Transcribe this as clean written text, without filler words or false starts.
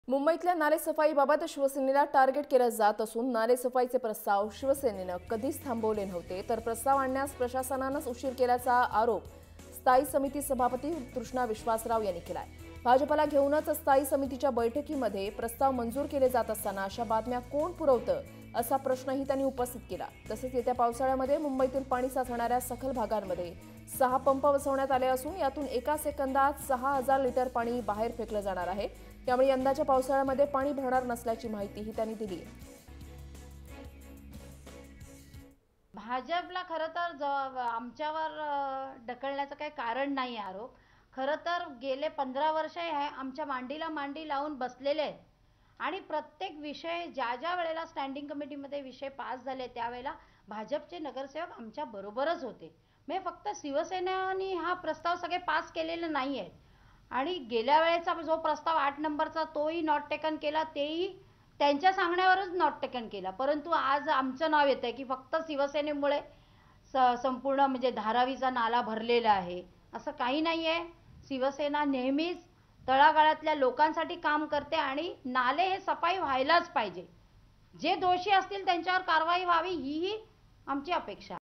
मुंबईतल्या नालेसफाईबाबत शिवसेनेला टार्गेट केलं जात असून नालेसफाईचे प्रस्ताव शिवसेनेनं कधीच थांबवले नव्हते, तर प्रस्ताव आणण्यास प्रशासनानंच उशीर केल्याचा आरोप स्थायी समिती सभापती कृष्णा विश्वासराव यांनी केलाय। भाजपला घेऊनच स्थायी समितीच्या बैठकीमध्ये प्रस्ताव मंजूर केले जात असताना अशा बातम्या कोण पुरवतं असा प्रश्नही त्यांनी उपस्थित केला। तसेच येत्या पावसाळ्यामध्ये मुंबईतील पाणी साचणाऱ्या सखल भागांमध्ये 6 पंप बसवण्यात आले असून यातून एका सेकंदात 6000 लिटर पाणी बाहेर फेकलं जाणार आहे। त्यामुळे यंदाच्या पावसाळ्यामध्ये पाणी भरणार नसल्याची माहितीही त्यांनी दिली आहे। भाजपला खरं तर आमच्यावर ढकलण्याचं काही कारण नाही आरोप। खरं तर गेले 15 वर्ष हे आमच्या मांडीला मांडी लावून बसलेले आहेत आणि प्रत्येक विषय ज्या वेळेला स्टँडिंग कमिटीमध्ये विषय पास झाले त्यावेळेला भाजपचे नगरसेवक आमच्या बरोबरच होते। म्हणजे फक्त शिवसेनेने हा प्रस्ताव सगळे पास केलेले नाही आहेत आणि गेल्या वेळेचा जो प्रस्ताव 8 नंबरचा तोही नॉट टेकन केला, तेही त्यांच्या सांगण्यावरच नॉट टेकन केला। परंतु आज आमचं नाव येतंय की फक्त शिवसेनेमुळे संपूर्ण म्हणजे धारावीचा नाला भरलेला आहे, असं काही नाहीये। शिवसेना नेहमीच तळागाळातल्या लोकांसाठी काम करते आणि नाले हे सफाई व्हायलाच पाहिजे। जे दोषी असतील त्यांच्यावर कारवाई व्हावी ही आमची अपेक्षा।